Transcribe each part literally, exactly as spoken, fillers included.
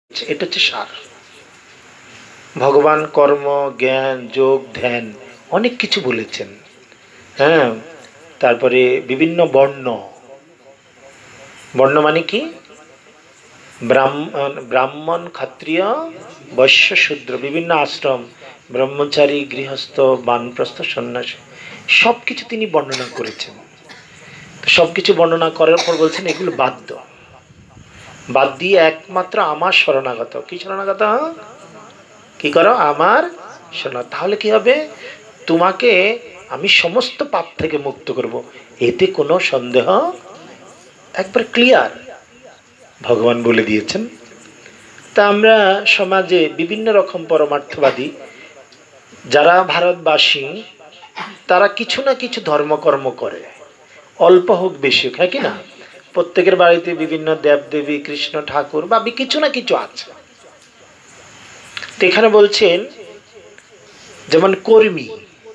এটা হচ্ছে সার। ভগবান কর্ম, জ্ঞান, যোগ, ধ্যান অনেক কিছু বলেছেন। হ্যাঁ, তারপরে বিভিন্ন বর্ণ। বর্ণ মানে কি? ব্রাহ্মণ ব্রাহ্মণ ক্ষত্রিয় বৈশ্য শূদ্র, বিভিন্ন আশ্রম, ব্রহ্মচারী, গৃহস্থ, বানপ্রস্থ, সন্ন্যাসী, সব কিছু তিনি বর্ণনা করেছেন। সব কিছু বর্ণনা করার পর বলছেন এগুলো বাধ্য, বাদ দিয়ে একমাত্র আমার শরণাগত। কি শরণাগত? কি করো? আমার শোনা। তাহলে কি হবে? তোমাকে আমি সমস্ত পাপ থেকে মুক্ত করব, এতে কোনো সন্দেহ, একবার ক্লিয়ার ভগবান বলে দিয়েছেন। তা আমরা সমাজে বিভিন্ন রকম পরমার্থবাদী যারা ভারতবাসী, তারা কিছু না কিছু ধর্মকর্ম করে, অল্প হোক বেশি হোক, হ্যাঁ কি না? প্রত্যেকের বাড়িতে বিভিন্ন দেবদেবী, কৃষ্ণ ঠাকুর বা কিছু না কিছু আছে। এখানে বলছেন যেমন কর্মী,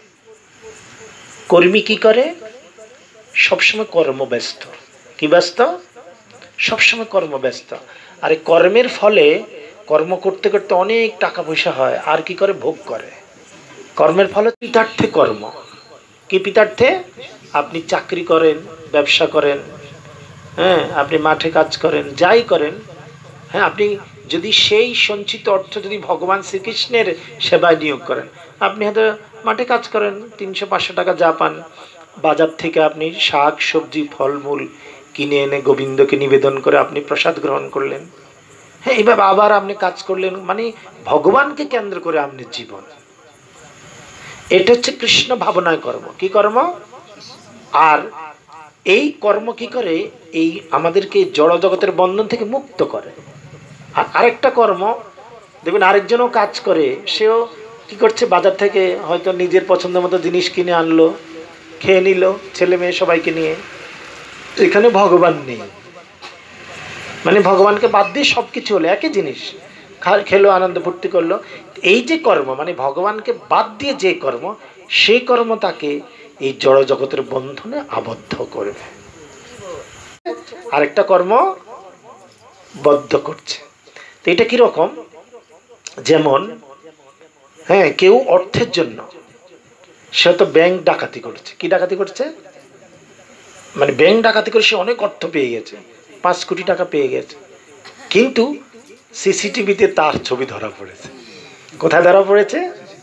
কর্মী কি করে? সবসময় কর্মব্যস্ত। কি ব্যস্ত? সবসময় কর্মব্যস্ত। আর কর্মের ফলে কর্ম করতে করতে অনেক টাকা পয়সা হয়, আর কি করে? ভোগ করে। কর্মের ফলে পিতার্থে কর্ম। কি পিতার্থে? আপনি চাকরি করেন, ব্যবসা করেন, হ্যাঁ, আপনি মাঠে কাজ করেন, যাই করেন, হ্যাঁ, আপনি যদি সেই সঞ্চিত অর্থ যদি ভগবান শ্রীকৃষ্ণের সেবায় নিয়োগ করেন, আপনি হয়তো মাঠে কাজ করেন, তিনশো পাঁচশো টাকা যা পান, বাজার থেকে আপনি শাক সবজি ফলমূল কিনে এনে গোবিন্দকে নিবেদন করে আপনি প্রসাদ গ্রহণ করলেন। হ্যাঁ, এইভাবে আবার আপনি কাজ করলেন, মানে ভগবানকে কেন্দ্র করে আপনার জীবন। এটা হচ্ছে কৃষ্ণ ভাবনায় কর্ম। কি কর্ম? আর এই কর্ম কি করে? এই আমাদেরকে জড় জগতের বন্ধন থেকে মুক্ত করে। আর আরেকটা কর্ম দেখবেন, আরেকজনও কাজ করে, সেও কি করছে? বাজার থেকে হয়তো নিজের পছন্দ মতো জিনিস কিনে আনলো, খেয়ে নিল, ছেলে মেয়ে সবাইকে নিয়ে। এখানে ভগবান নেই, মানে ভগবানকে বাদ দিয়ে সব কিছু হলো, একই জিনিস খেলো, আনন্দ ফুর্তি করলো। এই যে কর্ম, মানে ভগবানকে বাদ দিয়ে যে কর্ম, সেই কর্ম তাকে এই জড় জগতের বন্ধনে আবদ্ধ করবে। আরেকটা কর্ম বদ্ধ করছে। তো এটা কিরকম? যেমন, হ্যাঁ, কেউ অর্থের জন্য সে তো ব্যাংক ডাকাতি করছে। কি ডাকাতি করছে? মানে ব্যাংক ডাকাতি করে সে অনেক অর্থ পেয়ে গেছে, পাঁচ কোটি টাকা পেয়ে গেছে, কিন্তু সিসিটিভিতে তার ছবি ধরা পড়েছে। কোথায় ধরা পড়েছে?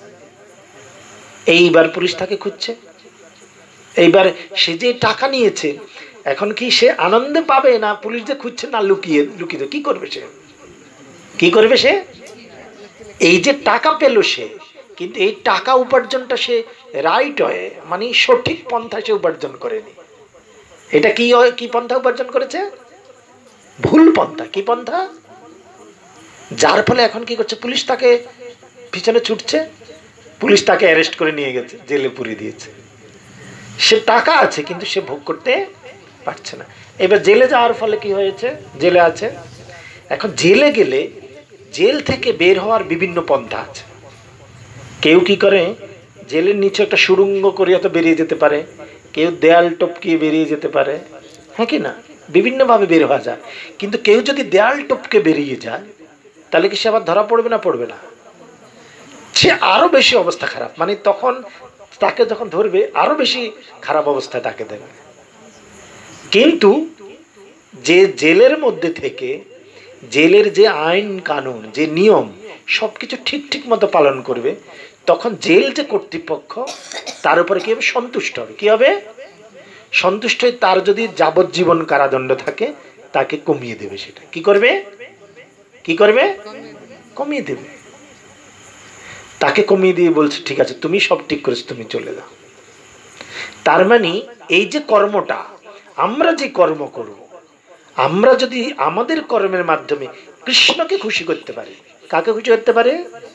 এইবার পুলিশ তাকে খুঁজছে। এইবার সে যে টাকা নিয়েছে, এখন কি সে আনন্দে পাবে, না পুলিশ যে খুঁজছে, না লুকিয়ে লুকিয়ে কি করবে সে? কি করবে সে? এই যে টাকা পেল সে, কিন্তু এই টাকা উপার্জনটা সে রাইট হয়, মানে সঠিক পন্থা সে উপার্জন করেনি। এটা কি কি পন্থা উপার্জন করেছে? ভুল পন্থা। কি পন্থা? যার ফলে এখন কি করছে? পুলিশ তাকে পিছনে ছুটছে, পুলিশ তাকে অ্যারেস্ট করে নিয়ে গেছে, জেলে পুরিয়ে দিয়েছে। সে টাকা আছে কিন্তু সে ভোগ করতে পারছে না। এবার জেলে যাওয়ার ফলে কি হয়েছে? জেলে আছে। এখন জেলে গেলে জেল থেকে বের হওয়ার বিভিন্ন পন্থা আছে। কেউ কি করে? জেলের নিচে একটা সুড়ঙ্গ করে হয়তো বেরিয়ে যেতে পারে, কেউ দেয়াল টপকিয়ে বেরিয়ে যেতে পারে, হ্যাঁ কি না? বিভিন্নভাবে বের হওয়া যায়। কিন্তু কেউ যদি দেয়াল টপকে বেরিয়ে যায়, তাহলে কি সে আবার ধরা পড়বে না পড়বে না? সে আরো বেশি অবস্থা খারাপ, মানে তখন তাকে যখন ধরবে আরো বেশি খারাপ অবস্থায় তাকে দেবে। কিন্তু যে জেলের মধ্যে থেকে জেলের যে আইন কানুন, যে নিয়ম, সবকিছু ঠিক ঠিক মতো পালন করবে, তখন জেল যে কর্তৃপক্ষ তার উপরে কি হবে? সন্তুষ্ট হবে। কি হবে? সন্তুষ্ট হয়ে তার যদি যাবজ্জীবন কারাদণ্ড থাকে, তাকে কমিয়ে দেবে। সেটা কি করবে? কি করবে? কমিয়ে দেবে। তাকে কমিয়ে দিয়ে বলছে ঠিক আছে, তুমি সব ঠিক করেছো, তুমি চলে যাও। তার মানে এই যে কর্মটা, আমরা যে কর্ম করব, আমরা যদি আমাদের কর্মের মাধ্যমে কৃষ্ণকে খুশি করতে পারি, কাকে খুশি করতে পারে?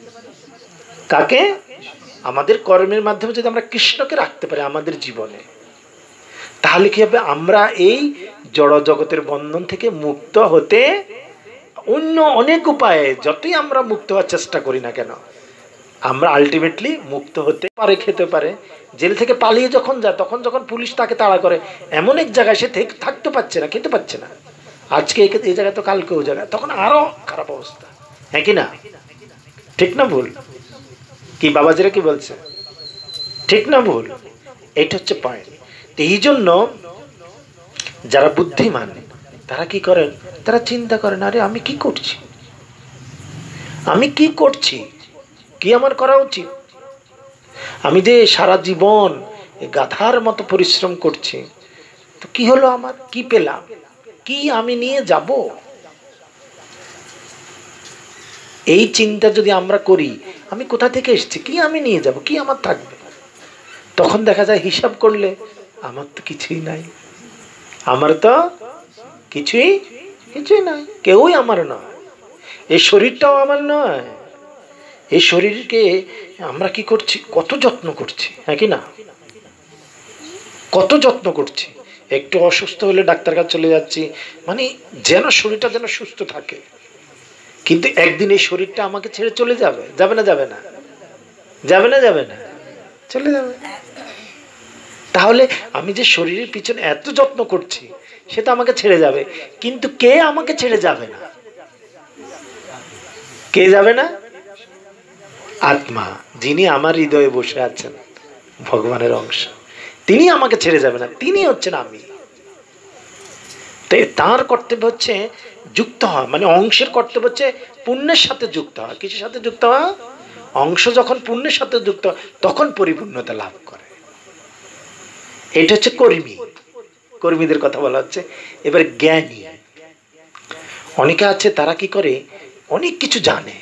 কাকে? আমাদের কর্মের মাধ্যমে যদি আমরা কৃষ্ণকে রাখতে পারি আমাদের জীবনে, তাহলে কি হবে? আমরা এই জড় জগতের বন্ধন থেকে মুক্ত হতে অন্য অনেক উপায়ে যতই আমরা মুক্ত হওয়ার চেষ্টা করি না কেন, আমরা আলটিমেটলি মুক্ত হতে পারে। খেতে পারে। জেল থেকে পালিয়ে যখন যায়, তখন যখন পুলিশ তাকে তাড়া করে, এমন এক জায়গায় সে থাকতে পারছে না, খেতে পারছে না, আজকে এই জায়গায় তো কালকে ওই জায়গায়, তখন আরো খারাপ অবস্থা। হ্যাঁ কি না? ঠিক না ভুল? কি বাবাজিরা কি বলছে? ঠিক না ভুল? এটা হচ্ছে পয়েন্ট। এই জন্য যারা বুদ্ধিমান তারা কি করেন, তারা চিন্তা করেন, আরে আমি কি করছি, আমি কি করছি, কি আমার করা উচিত? আমি যে সারা জীবন গাধার মতো পরিশ্রম করছি, তো কি হলো আমার, কি পেলাম, কি আমি নিয়ে যাব? এই চিন্তা যদি আমরা করি, আমি কোথা থেকে এসেছি, কি আমি নিয়ে যাব, কি আমার থাকবে, তখন দেখা যায় হিসাব করলে আমার তো কিছুই নাই, আমার তো কিছুই কিছুই নাই, কেউই আমার নয়, এই শরীরটাও আমার নয়। এই শরীরকে আমরা কি করছি, কত যত্ন করছি, হ্যাঁ কি না? কত যত্ন করছি, একটু অসুস্থ হলে ডাক্তার কাছে চলে যাচ্ছি, মানে যেন শরীরটা যেন সুস্থ থাকে। কিন্তু একদিন এই শরীরটা আমাকে ছেড়ে চলে যাবে, যাবে না যাবে না? যাবে না যাবে না? চলে যাবে। তাহলে আমি যে শরীরের পিছনে এত যত্ন করছি, সেটা আমাকে ছেড়ে যাবে, কিন্তু কে আমাকে ছেড়ে যাবে না? কে যাবে না? আত্মা, যিনি আমার হৃদয়ে বসে আছেন, ভগবানের অংশ, তিনি আমাকে ছেড়ে যাবে না, তিনি হচ্ছেন আমি। তাই তার কর্তব্য হচ্ছে যুক্ত হওয়া, মানে অংশের কর্তব্য হচ্ছে পুণ্যের সাথে যুক্ত হওয়া। কিসের সাথে যুক্ত হওয়া? অংশ যখন পুণ্যের সাথে যুক্ত হয়, তখন পরিপূর্ণতা লাভ করে। এটা হচ্ছে কর্মী, কর্মীদের কথা বলা হচ্ছে। এবার জ্ঞানী, অনেকে আছে তারা কি করে, অনেক কিছু জানে,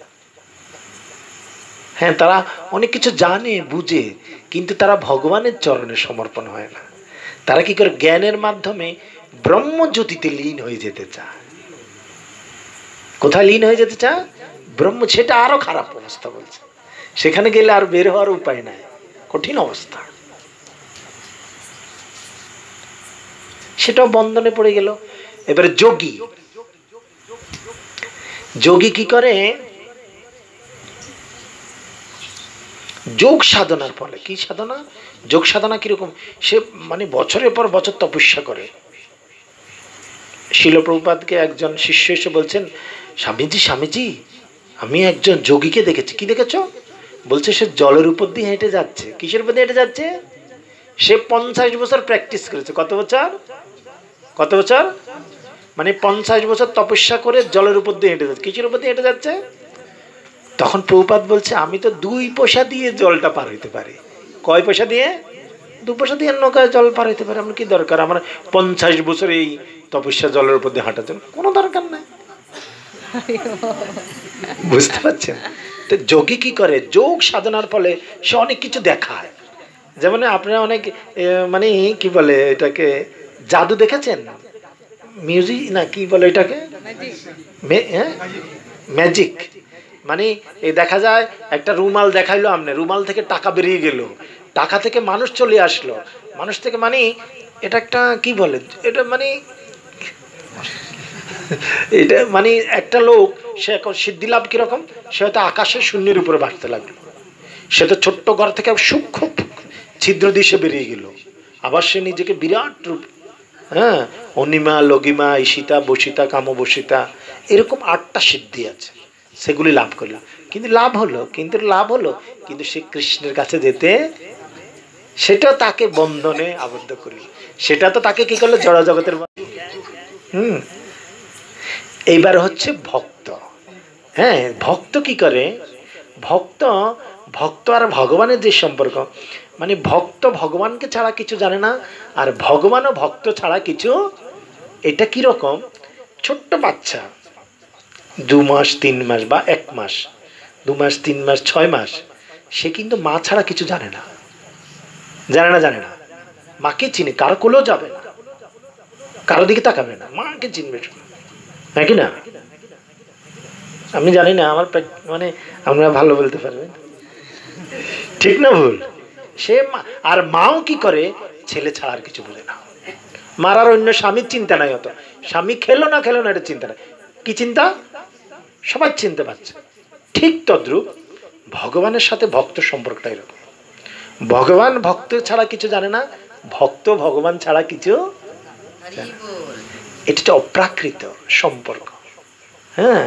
হ্যাঁ তারা অনেক কিছু জানে বুঝে, কিন্তু তারা ভগবানের চরণে সমর্পণ হয় না। তারা কি করে, জ্ঞানের মাধ্যমে ব্রহ্মজ্যোতিতে লীন হয়ে যেতে চায়। কোথায় লীন হয়ে যেতে চায়? ব্রহ্ম। সেটা আরো খারাপ অবস্থা বলছে, সেখানে গেলে আর বের হওয়ার উপায় নাই, কঠিন অবস্থা। সেটাও বন্ধনে পড়ে গেল। এবারে যোগী, যোগী কি করে, যোগ সাধনার ফলে, কি সাধনা, যোগ সাধনা কিরকম, সে মানে বছরের পর বছর তপস্যা করে। শিল প্রভুপাদকে একজন শিষ্য এসে বলছেন, স্বামীজি স্বামীজি আমি একজন যোগীকে দেখেছি। কি দেখেছ? বলছে সে জলের উপর দিয়ে হেঁটে যাচ্ছে। কিসের উপর দিয়ে হেঁটে যাচ্ছে? সে পঞ্চাশ বছর প্র্যাকটিস করেছে। কত বছর? কত বছর? মানে পঞ্চাশ বছর তপস্যা করে জলের উপর দিয়ে হেঁটে যাচ্ছে। কিসের উপর দিয়ে হেঁটে যাচ্ছে? তখন প্রভুপাদ বলছে, আমি তো দুই পয়সা দিয়ে জলটা পার হইতে পারি। কয় পয়সা দিয়ে? দু পয়সা দিয়ে নৌকায় জল পার হইতে পারে। আমার কি দরকার, আমার পঞ্চাশ বছর এই তপস্যা জলের উপর দিয়ে হাঁটার জন্য কোনো দরকার নাই। বুঝতে পারছেন? তো যোগী কি করে, যোগ সাধনার ফলে সে অনেক কিছু দেখায়। যেমন আপনারা অনেক মানে কি বলে এটাকে, জাদু দেখেছেন, মিউজিক না কি বলে এটাকে, ম্যাজিক। মানে এই দেখা যায় একটা রুমাল দেখাইলো, আপনি রুমাল থেকে টাকা বেরিয়ে গেল, টাকা থেকে মানুষ চলে আসলো, মানুষ থেকে মানে এটা একটা কি বলে এটা, মানে এটা মানে একটা লোক সে এখন সিদ্ধি লাভ কিরকম, সে হয়তো আকাশের শূন্যের উপরে বাড়তে লাগলো, সে তো ছোট্ট ঘর থেকে সূক্ষ্ম ছিদ্র দিশে বেরিয়ে গেল, আবার সে নিজেকে বিরাট রূপ, হ্যাঁ অনিমা লগিমা ঈশিতা বসিতা কামবসিতা, এরকম আটটা সিদ্ধি আছে, সেগুলি লাভ করলো। কিন্তু লাভ হলো, কিন্তু লাভ হলো কিন্তু সে কৃষ্ণের কাছে যেতে, সেটা তাকে বন্ধনে আবদ্ধ করলো, সেটা তো তাকে কি করলো, জড় জগতের। হুম এইবার হচ্ছে ভক্ত। হ্যাঁ ভক্ত কি করে, ভক্ত ভক্ত আর ভগবানের যে সম্পর্ক, মানে ভক্ত ভগবানকে ছাড়া কিছু জানে না, আর ভগবানও ভক্ত ছাড়া কিছু। এটা কিরকম, ছোট্ট বাচ্চা দু মাস তিন মাস বা এক মাস, দু মাস তিন মাস ছয় মাস, সে কিন্তু মা ছাড়া কিছু জানে না, জানে না জানে না মাকে চিনে, কারো কোলেও যাবে না, কারো দিকে তাকাবে না, মাকে চিনবে নাকি না? আমি জানি না, আমার মানে আমরা ভালো বলতে পারবেন, ঠিক না ভুল? সে আর মাও কি করে, ছেলে ছাড়া আর কিছু বলে না, মার আর অন্য স্বামীর চিন্তা নাই, হতো স্বামী খেলো না খেলো না এটা চিন্তা নাই, কি চিন্তা, সবাই চিনতে পারছে। ঠিক তদ্রূপ ভগবানের সাথে ভক্ত সম্পর্কটা এরকম, ভগবান ভক্ত ছাড়া কিছু জানে না, ভক্ত ভগবান ছাড়া কিছু, এটা অপ্রাকৃত সম্পর্ক। হ্যাঁ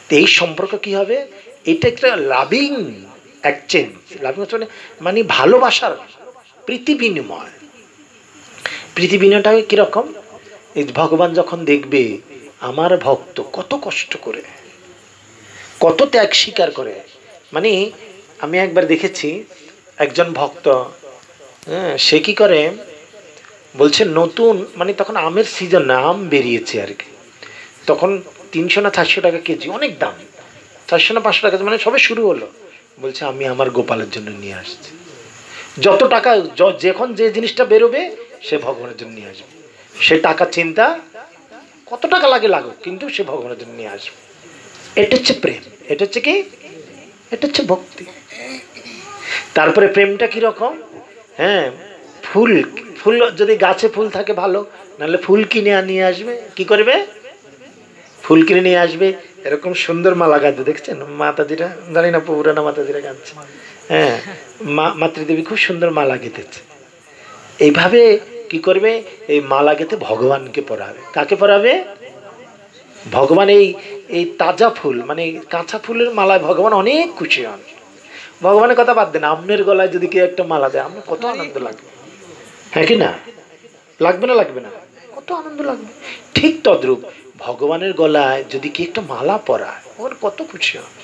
এই সম্পর্ক কি হবে? এটা একটা লাভিং এক্সচেঞ্জ। লাভিং মানে মানে ভালোবাসার প্রীতি বিনিময়। প্রীতি বিনিময়টা কিরকম? এই ভগবান যখন দেখবে আমার ভক্ত কত কষ্ট করে, কত ত্যাগ স্বীকার করে। মানে আমি একবার দেখেছি একজন ভক্ত, হ্যাঁ, সে কি করে বলছে নতুন, মানে তখন আমের সিজন না, আম বেরিয়েছে আর কি, তখন তিনশো না চারশো টাকা কেজি, অনেক দাম, চারশো না পাঁচশো টাকা, মানে সবে শুরু হলো। বলছে আমি আমার গোপালের জন্য নিয়ে আসছি। যত টাকা, যখন যে জিনিসটা বেরোবে সে ভগবানের জন্য নিয়ে আসবে। সে টাকা চিন্তা, কত টাকা লাগে লাগুক, কিন্তু সে ভগবানের জন্য নিয়ে আসবে। এটা হচ্ছে প্রেম। এটা হচ্ছে কি? এটা হচ্ছে ভক্তি। তারপরে প্রেমটা কিরকম? হ্যাঁ, ফুল ফুল যদি গাছে ফুল থাকে ভালো, নাহলে ফুল কিনে নিয়ে আসবে। কি করবে? ফুল কিনে নিয়ে আসবে, এরকম সুন্দর মালা গাঁথবে। দেখছেন মাতাজিরা, জানি না পুরানা মাতাজিরা গাঁথছে, হ্যাঁ, মাতৃদেবী খুব সুন্দর মালা গেঁথেছে। এইভাবে কি করবে? এই মালা গেঁথে ভগবানকে পরাবে। কাকে পরাবে? ভগবান। এই এই তাজা ফুল, মানে কাঁচা ফুলের মালায় ভগবান অনেক খুশি হন। ভগবানের কথা বাদ দেন, আমনের গলায় যদি কেউ একটা মালা দেয়, আমার কত আনন্দ লাগবে, হ্যাঁ কি না? লাগবে না? লাগবে না? কত আনন্দ লাগবে। ঠিক তদ্রূপ ভগবানের গলায় যদি কি একটা মালা পরায়, ওর কত খুশি হবে।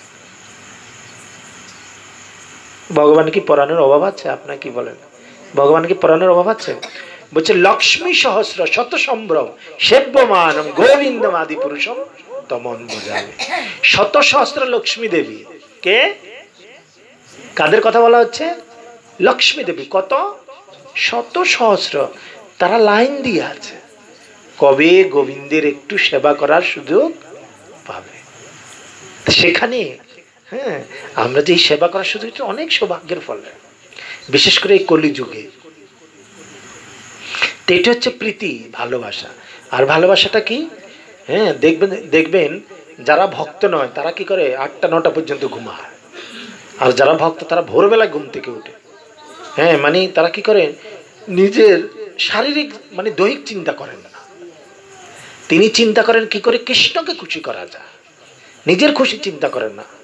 ভগবান কি পরানোর অভাব আছে? আপনার কি বলেন? ভগবান কি পরানোর অভাব আছে? বলছে লক্ষ্মী সহস্র শত সম্ভ্রম সেব্যমান গোবিন্দম আদি পুরুষম তমন বোঝাবে। শত সহস্র লক্ষ্মী দেবী কে? কাদের কথা বলা হচ্ছে? লক্ষ্মী দেবী। কত? শত সহস্র। তারা লাইন দিয়ে আছে, কবে গোবিন্দের একটু সেবা করার সুযোগ পাবে। সেখানে হ্যাঁ, আমরা যে সেবা করার সুযোগ, অনেক সৌভাগ্যের ফলে, বিশেষ করে এই কলিযুগে। এটা হচ্ছে প্রীতি, ভালোবাসা। আর ভালোবাসাটা কি? হ্যাঁ, দেখবেন দেখবেন যারা ভক্ত নয় তারা কি করে? আটটা নটা পর্যন্ত ঘুমায়। আর যারা ভক্ত তারা ভোরবেলা ঘুম থেকে উঠে। হ্যাঁ, মানে তারা কি করে? নিজের শারীরিক মানে দৈহিক চিন্তা করেন না, তিনি চিন্তা করেন কি করে কৃষ্ণকে খুশি করা যায়। নিজের খুশি চিন্তা করেন না।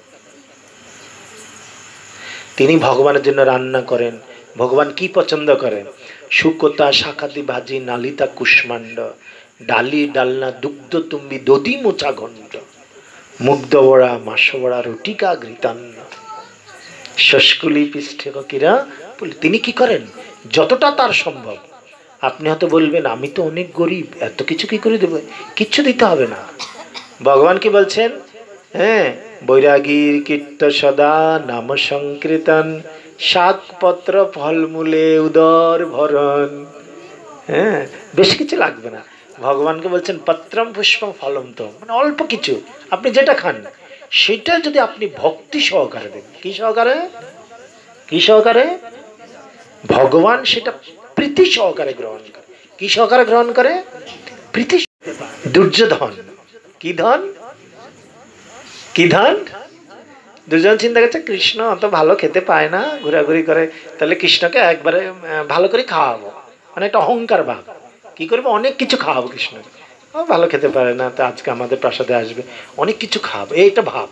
তিনি ভগবানের জন্য রান্না করেন। ভগবান কি পছন্দ করেন? শুকতা শাকাতি ভাজি নালিতা কুষ্মাণ্ড ডালি ডালনা দুগ্ধ তুমি দধি মোচা ঘণ্ট মুগ্ধ বড়া মাস বড়া রুটিকা ঘৃতান্ন শস্কুলি পৃষ্ঠে কিরা। তিনি কি করেন? যতটা তার সম্ভব। আপনি হয়তো বলবেন আমি তো অনেক গরিব, এত কিছু কি করে দেবো? কিচ্ছু দিতে হবে না। ভগবান কি বলছেন? হ্যাঁ, বৈরাগীর কীর্ত সদা নাম সংকীর্তন শাকপত্র ফলমূলে উদর ভরণ। হ্যাঁ, বেশি কিছু লাগবে না। ভগবানকে বলছেন পত্রম পুষ্পম ফলম তো, মানে অল্প কিছু, আপনি যেটা খান সেটা যদি আপনি ভক্তি সহকারে দেন। কি সহকারে? কি সহকারে? ভগবান সেটা প্রীতি সহকারে গ্রহণ করে। কি সহকারে গ্রহণ করে? প্রীতি। দুর্যোধন কি ধন? কি ধন? দুর্যোধন চিন্তা করছে কৃষ্ণ অত ভালো খেতে পায় না, ঘোরাঘুরি করে, তাহলে কৃষ্ণকে একবারে ভালো করে খাওয়াবো, মানে একটা অহংকার ভাব। কি করবো? অনেক কিছু খাওয়াবো কৃষ্ণকে, ভালো খেতে পারে না, তো আজকে আমাদের প্রাসাদে আসবে, অনেক কিছু খাওয়াবো, এইটা ভাব,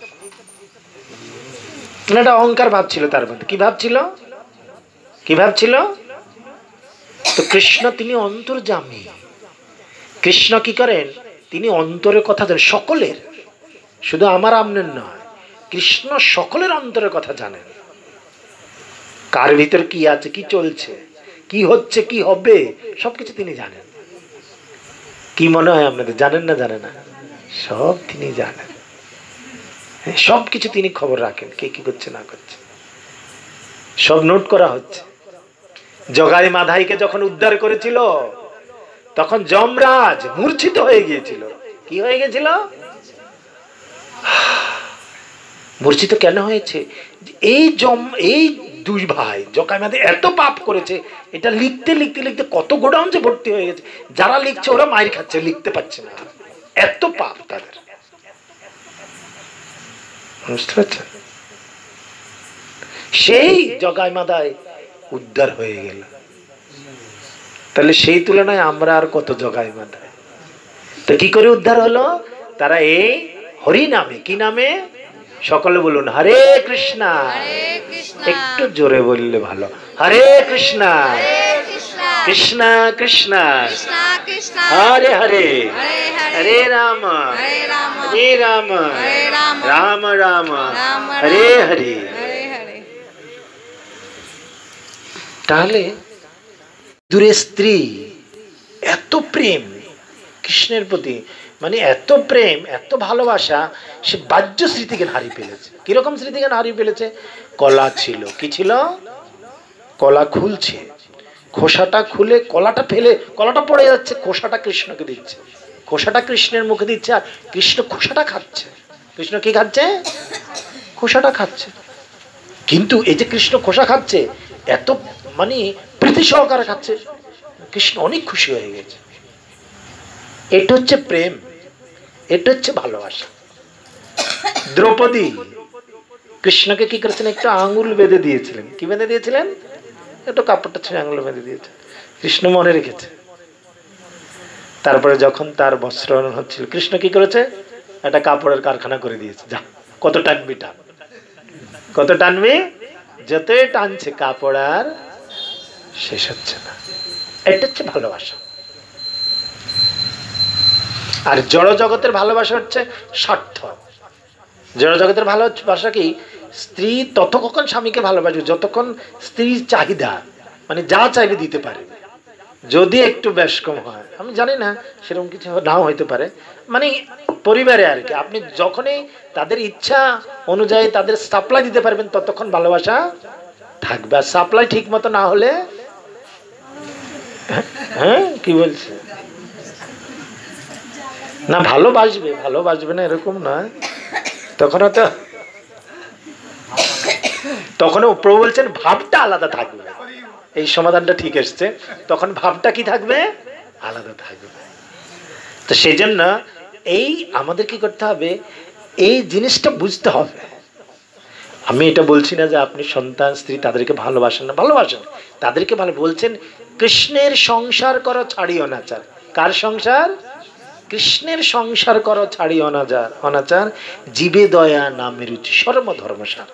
মানে একটা অহংকার ভাব ছিল তার মধ্যে। কি ভাব ছিল? কি ভাব ছিল? তো কৃষ্ণ তিনি অন্তর্যামী। কৃষ্ণ কি করেন? তিনি অন্তরের কথা জানেন, সকলের, শুধু আমার আপনার নয়, কৃষ্ণ সকলের অন্তরের কথা জানেন। কার ভিতর কি আছে, কি চলছে, কি হচ্ছে, কি হবে, সবকিছু তিনি জানেন। কি মনে হয় আপনাদের জানেন না? জানেন না? সব তিনি জানেন। সবকিছু তিনি খবর রাখেন, কে কি করছে না করছে, সব নোট করা হচ্ছে। জগাই মাধাইকে যখন উদ্ধার করেছিল তখন যমরাজ মূর্ছিত হয়ে গিয়েছিল। কি হয়ে গেছিল? মূর্ছিত কেন হয়েছে? এই জম এই দুই ভাই জগাই মাধাই এত পাপ করেছে, এটা লিখতে লিখতে লিখতে কত গোডাউন যে ভর্তি হয়ে গেছে, যারা লিখছে ওরা মাইর খাচ্ছে, লিখতে পারছে না, এত পাপ তাদের। বুঝতে পারছেন? সেই জগাই মাধাই উদ্ধার হয়ে গেল। তাহলে সেই তুলনায় আমরা আর কত জগাই মাধাই। তো কি করে উদ্ধার হলো? তারা এই হরি নামে, কি নামে? সকলে বলুন হরে কৃষ্ণা। একটু জোরে বললে ভালো। হরে কৃষ্ণা কৃষ্ণ কৃষ্ণ হরে হরে, হরে রাম হরে রাম রাম রাম হরে হরে। তাহলে দূরে স্ত্রী এত প্রেম কৃষ্ণের প্রতি, মানে এত প্রেম এত ভালোবাসা, সে বাহ্য স্মৃতিকে হারিয়ে ফেলেছে। কিরকম স্মৃতিকে হারিয়ে ফেলেছে? কলা ছিল, কি ছিল? কলা খুলছে, খোসাটা খুলে কলাটা ফেলে, কলাটা পড়ে যাচ্ছে, খোসাটা কৃষ্ণকে দিচ্ছে, খোসাটা কৃষ্ণের মুখে দিচ্ছে, আর কৃষ্ণ খোসাটা খাচ্ছে। কৃষ্ণ কি খাচ্ছে? খোসাটা খাচ্ছে। কিন্তু এই যে কৃষ্ণ খোসা খাচ্ছে, এত মানে প্রীতি সহকারে খাচ্ছে, কৃষ্ণ অনেক খুশি হয়ে গেছে। এটা হচ্ছে প্রেম, এটা হচ্ছে ভালোবাসা। দ্রৌপদী কৃষ্ণকে কি করেছেন? একটু আঙুল বেঁধে দিয়েছিলেন। কি বেঁধে দিয়েছিলেন? একটু কাপড়টা ছেড়ে আঙুল বেঁধে দিয়েছে। কৃষ্ণ মনে রেখেছে। তারপরে যখন তার বস্ত্রহরণ হচ্ছিল, কৃষ্ণ কি করেছে? একটা কাপড়ের কারখানা করে দিয়েছে। যা, কত টানবি টান, কত টানবি, যতই টানছে কাপড় আর শেষ হচ্ছে না। এটা হচ্ছে ভালোবাসা। আর জড় জগতের ভালোবাসা হচ্ছে স্বার্থ। জড় জগতের ভালোবাসা কি? স্ত্রী ততক্ষণ স্বামীকে ভালোবাসবে যতক্ষণ স্ত্রীর চাহিদা, মানে যা চাইবে দিতে পারে। যদি একটু বেশ কম হয়, আমি জানি না, সেরকম কিছু নাও হইতে পারে, মানে পরিবারে আর কি, আপনি যখনই তাদের ইচ্ছা অনুযায়ী তাদের সাপ্লাই দিতে পারবেন ততক্ষণ ভালোবাসা থাকবে। আর সাপ্লাই ঠিক মতো না হলে, হ্যাঁ কি বলছে না, ভালোবাসবে ভালোবাসবে না এরকম নয়, তখন তো তখন প্রভু বলছেন ভাবটা আলাদা থাকবে। এই সমাধানটা ঠিক এসছে, তখন ভাবটা কি থাকবে? আলাদা থাকবে। তো সেই জন্য এই আমাদের কি করতে হবে? এই জিনিসটা বুঝতে হবে। আমি এটা বলছি না যে আপনি সন্তান স্ত্রী তাদেরকে ভালোবাসেন না, ভালোবাসেন, তাদেরকে ভালো। বলছেন কৃষ্ণের সংসার করো ছাড়িও অনাচার। কার সংসার? কৃষ্ণের সংসার করো ছাড়ি অনাচার, অনাচার জীবে দয়া নামে রুচি সর্বধর্মসার।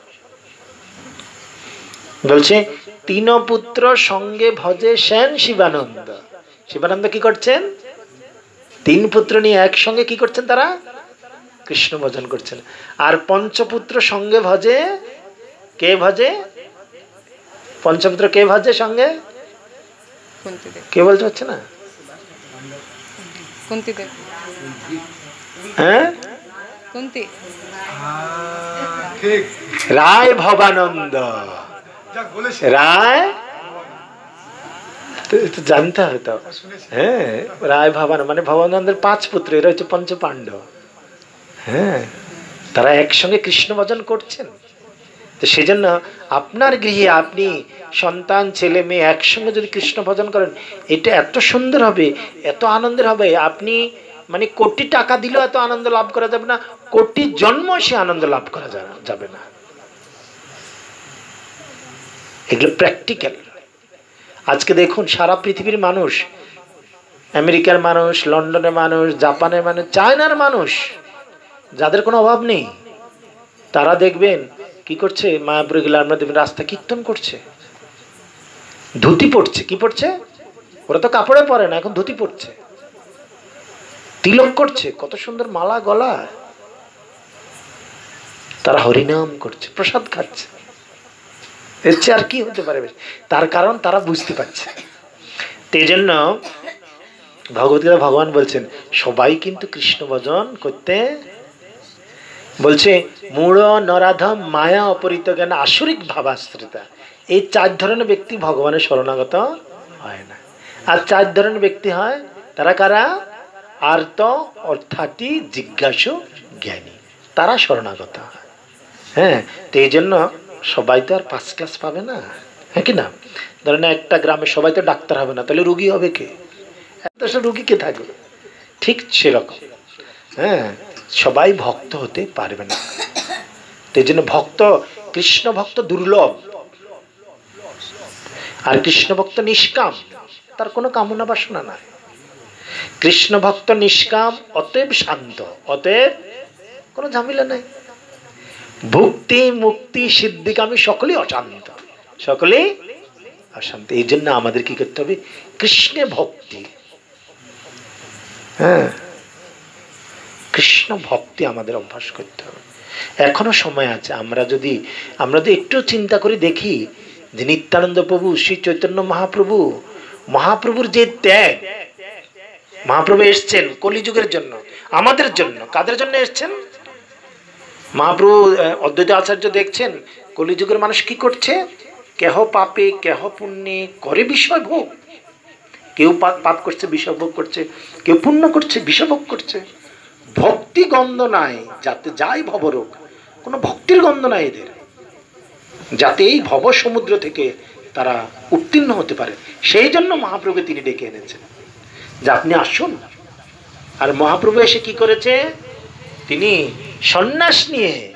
বলছে তিন পুত্র সঙ্গে ভজে সেন শিবানন্দ। শিবানন্দ কি করছেন? তিন পুত্র নিয়ে একসঙ্গে কি করছেন? তারা কৃষ্ণ ভজন করছেন। আর পঞ্চপুত্র সঙ্গে ভজে, কে ভজে? পঞ্চপুত্র কে ভজে সঙ্গে? কে বলতে হচ্ছে না? হ্যাঁ, রায় ভবানন্দ। রায় জানতে হতো, হ্যাঁ, রায় ভবানন্দ মানে ভবানন্দের পাঁচ পুত্র, এরা হচ্ছে পঞ্চ পাণ্ডব। হ্যাঁ, তারা একসঙ্গে কৃষ্ণ ভজন করছেন। তো সেজন্য আপনার গৃহে আপনি সন্তান ছেলে মেয়ে একসঙ্গে যদি কৃষ্ণ ভজন করেন, এটা এত সুন্দর হবে, এত আনন্দের হবে। আপনি মানে কোটি টাকা দিলেও এত আনন্দ লাভ করা যাবে না, কোটি জন্ম সে আনন্দ লাভ করা যাবে না। এগুলো প্র্যাকটিক্যাল। আজকে দেখুন সারা পৃথিবীর মানুষ, আমেরিকার মানুষ, লন্ডনের মানুষ, জাপানের মানুষ, চায়নার মানুষ, যাদের কোনো অভাব নেই, তারা দেখবেন কি করছে? মায়াপুরে গেলে আমরা দেখবেন রাস্তা কীর্তন করছে, ধুতি পড়ছে। কি পড়ছে? ওরা তো কাপড়ে পরে না, এখন ধুতি পড়ছে, তিলক করছে, কত সুন্দর মালা গলা, তারা হরিনাম করছে, প্রসাদ খাচ্ছে। এর চেয়ে আর কি হতে পারে? তার কারণ তারা বুঝতে পারছে। এই জন্য ভগবদ্গীতা ভগবান বলছেন সবাই কিন্তু কৃষ্ণ ভজন করতে বলছে। মূঢ় নরাধম মায়া অপরিত জ্ঞান আসরিক ভাবাশ্রিতা, এই চার ধরনের ব্যক্তি ভগবানের শরণাগত হয় না। আর চার ধরনের ব্যক্তি হয়, তারা কারা? আর্ত অর্থাৎ জিজ্ঞাসু জ্ঞানী, তারা শরণাগত হয়। হ্যাঁ, তো এই জন্য সবাই তো আর পাঁচ ক্লাস পাবে না, হ্যাঁ কি না? ধরেন একটা গ্রামে সবাই তো ডাক্তার হবে না, তাহলে রুগী হবে কে? এত রুগী কে থাকবে? ঠিক সেরকম, হ্যাঁ, সবাই ভক্ত হতে পারবে না। এই জন্য ভক্ত, কৃষ্ণ ভক্ত দুর্লভ। আর কৃষ্ণ ভক্ত নিষ্কাম, তার কোনো কামনা বাসনা নাই। কৃষ্ণ ভক্ত নিষ্কাম, অতএব শান্ত, অতএব কোনো ঝামেলা নাই। ভক্তি মুক্তি সিদ্ধিকামী সকলেই অশান্ত, সকলেই অশান্ত। এই জন্য আমাদের কি করতে হবে? কৃষ্ণ ভক্তি, হ্যাঁ কৃষ্ণ ভক্তি আমাদের অভ্যাস করতে হবে। এখনো সময় আছে। আমরা যদি আমরা যদি একটু চিন্তা করে দেখি যে নিত্যানন্দ প্রভু, শ্রী চৈতন্য মহাপ্রভু, মহাপ্রভুর যে ত্যাগ, মহাপ্রভু এসছেন কলিযুগের জন্য, আমাদের জন্য। কাদের জন্য এসছেন? মহাপ্রভু অদ্বৈত আচার্য দেখছেন কলিযুগের মানুষ কি করছে, কেহ পাপে কেহ পুণ্যে করে বিষয় ভোগ। কেউ পাপ করছে বিষয় ভোগ করছে, কেউ পুণ্য করছে বিষয় ভোগ করছে। ভক্তি গন্ধ নাই, যাতে যাই ভবরোগ, কোনো ভক্তির গন্ধ নাই এদের, যাতে এই ভব সমুদ্র থেকে তারা উত্তীর্ণ হতে পারে। সেই জন্য মহাপ্রভু তিনি ডেকে এনেছেন যে আপনি আসুন। আর মহাপ্রভু এসে কি করেছে? তিনি সন্ন্যাস নিয়ে